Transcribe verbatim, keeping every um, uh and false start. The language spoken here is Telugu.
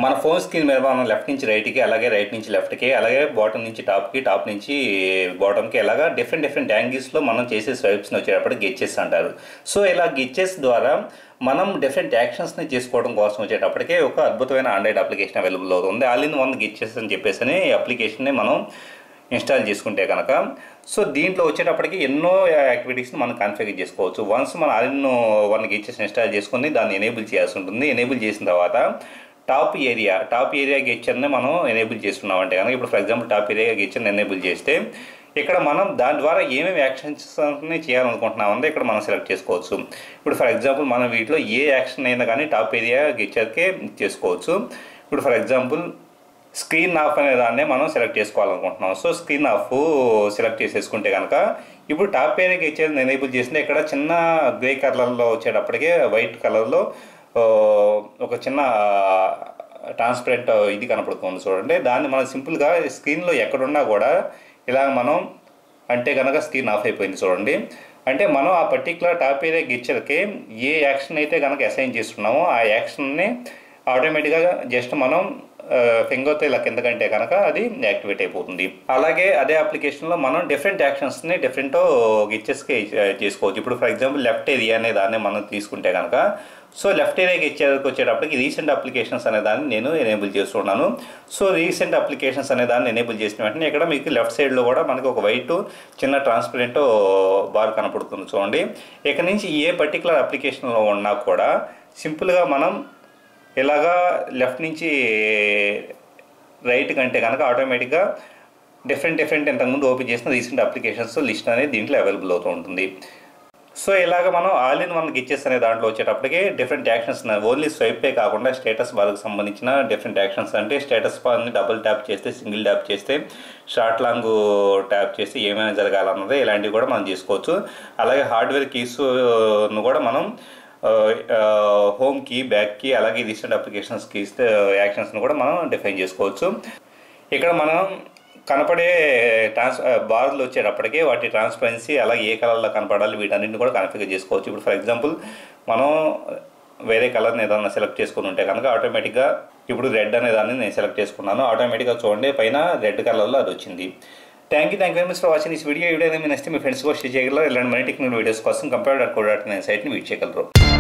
మన ఫోన్ స్క్రీన్ మీద మనం లెఫ్ట్ నుంచి రైట్కి, అలాగే రైట్ నుంచి లెఫ్ట్కి, అలాగే బాటమ్ నుంచి టాప్కి, టాప్ నుంచి బాటమ్కి, అలాగా డిఫరెంట్ డిఫరెంట్ యాంగిల్స్లో మనం చేసే స్వైప్స్ని వచ్చేటప్పుడు గెచ్చెస్ అంటారు. సో ఇలా గెచ్చెస్ ద్వారా మనం డిఫరెంట్ యాక్షన్స్ని చేసుకోవడం కోసం వచ్చేటప్పటికే ఒక అద్భుతమైన ఆండ్రాయిడ్ అప్లికేషన్ అవైలబుల్ అవుతుంది. ఆల్ ఇన్ వన్ గెచ్చెస్ అని చెప్పేసి ఈ అప్లికేషన్ని మనం ఇన్స్టాల్ చేసుకుంటే కనుక సో దీంట్లో వచ్చేటప్పటికి ఎన్నో యాక్టివిటీస్ని మనం కాన్ఫిగర్ చేసుకోవచ్చు. వన్స్ మనం ఆల్ ఇన్ వన్ గెచ్చెస్ ఇన్స్టాల్ చేసుకుని దాన్ని ఎనేబుల్ చేయాల్సి ఉంటుంది. ఎనేబుల్ చేసిన తర్వాత టాప్ ఏరియా టాప్ ఏరియా గెచ్చర్ని మనం ఎనేబుల్ చేస్తున్నాం అంటే కనుక ఇప్పుడు ఫర్ ఎగ్జాంపుల్ టాప్ ఏరియా గెచ్చర్ని ఎనేబుల్ చేస్తే ఇక్కడ మనం దాని ద్వారా ఏమేమి యాక్షన్స్ చేయాలనుకుంటున్నామంటే ఇక్కడ మనం సెలెక్ట్ చేసుకోవచ్చు. ఇప్పుడు ఫర్ ఎగ్జాంపుల్ మనం వీటిలో ఏ యాక్షన్ అయినా కానీ టాప్ ఏరియా గెచ్చర్కే చేసుకోవచ్చు. ఇప్పుడు ఫర్ ఎగ్జాంపుల్ స్క్రీన్ ఆఫ్ అనే దాన్నే మనం సెలెక్ట్ చేసుకోవాలనుకుంటున్నాం. సో స్క్రీన్ ఆఫ్ సెలెక్ట్ చేసేసుకుంటే కనుక ఇప్పుడు టాప్ ఏరియా గెచ్చర్ని ఎనేబుల్ చేస్తే ఇక్కడ చిన్న గ్రే కలర్లో వచ్చేటప్పటికే వైట్ కలర్లో ఒక చిన్న ట్రాన్స్పరెంట్ ఇది కనపడుతుంది చూడండి. దాన్ని మనం సింపుల్గా స్క్రీన్లో ఎక్కడున్నా కూడా ఇలా మనం అంటే కనుక స్క్రీన్ ఆఫ్ అయిపోయింది చూడండి. అంటే మనం ఆ పర్టికులర్ టాప్ ఏరియా గెచ్చర్కి ఏ యాక్షన్ అయితే కనుక అసైన్ చేస్తున్నామో ఆ యాక్షన్ని ఆటోమేటిక్గా జస్ట్ మనం ఫింగర్తో ఇలా కిందకంటే కనుక అది యాక్టివేట్ అయిపోతుంది. అలాగే అదే అప్లికేషన్లో మనం డిఫరెంట్ యాక్షన్స్ని డిఫరెంట్ గెచ్చెస్కి చేసుకోవచ్చు. ఇప్పుడు ఫర్ ఎగ్జాంపుల్ లెఫ్ట్ ఏరియా అనే దాన్ని మనం తీసుకుంటే కనుక సో లెఫ్ట్ ఏరియా గెచ్చర్కి వచ్చేటప్పటికి రీసెంట్ అప్లికేషన్స్ అనే దాన్ని నేను ఎనేబుల్ చేస్తున్నాను. సో రీసెంట్ అప్లికేషన్స్ అనే దాన్ని ఎనేబుల్ చేసిన వెంటనే ఇక్కడ మీకు లెఫ్ట్ సైడ్లో కూడా మనకి ఒక వైట్ చిన్న ట్రాన్స్పరెంట్ బార్ కనపడుతుంది చూడండి. ఇక్కడ నుంచి ఏ పర్టికులర్ అప్లికేషన్లో ఉన్నా కూడా సింపుల్గా మనం ఇలాగా లెఫ్ట్ నుంచి రైట్ కంటే కనుక ఆటోమేటిక్గా డిఫరెంట్ డిఫరెంట్ ఇంతకుముందు ఓపెన్ చేసిన రీసెంట్ అప్లికేషన్స్ లిస్ట్ అనేది దీంట్లో అవైలబుల్ అవుతూ ఉంటుంది. సో ఇలాగ మనం ఆల్ ఇన్ వన్ గెచ్చెస్ అనే దాంట్లో వచ్చేటప్పటికి డిఫరెంట్ యాక్షన్స్ ఓన్లీ స్వైపే కాకుండా స్టేటస్ బార్కి సంబంధించిన డిఫరెంట్ యాక్షన్స్ అంటే స్టేటస్ బార్ని డబుల్ ట్యాప్ చేస్తే, సింగిల్ ట్యాప్ చేస్తే, షార్ట్ లాంగ్ ట్యాప్ చేస్తే ఏమైనా జరగాలన్నది ఇలాంటివి కూడా మనం చేసుకోవచ్చు. అలాగే హార్డ్వేర్ కీస్ను కూడా మనం హోమ్కి, బ్యాక్కి, అలాగే రీసెంట్ అప్లికేషన్స్ కీస్ యాక్షన్స్ని కూడా మనం డిఫైన్ చేసుకోవచ్చు. ఇక్కడ మనం కనపడే ట్రాన్స్ బార్లు వచ్చేటప్పటికే వాటి ట్రాన్స్పరెన్సీ అలాగే ఏ కలర్లో కనపడాలి వీటన్నింటిని కూడా కాన్ఫిగర్ చేసుకోవచ్చు. ఇప్పుడు ఫర్ ఎగ్జాంపుల్ మనం వేరే కలర్ని ఏదైనా సెలెక్ట్ చేసుకుని ఉంటే కనుక ఆటోమేటిక్గా ఇప్పుడు రెడ్ అనే దాన్ని నేను సెలెక్ట్ చేసుకున్నాను. ఆటోమేటిక్గా చూడండి పైన రెడ్ కలర్లో అది వచ్చింది. Thank you thank you very much for watching this video. Video ఏదైనా నచ్చితే మీ ఫ్రెండ్స్ కూడా షేర్ చేయగలరు. ఇలాంటి మనీ టెక్నికల్ వీడియోస్ కోసం computer dot co dot in సైట్ని విజిట్ చేయగలరు.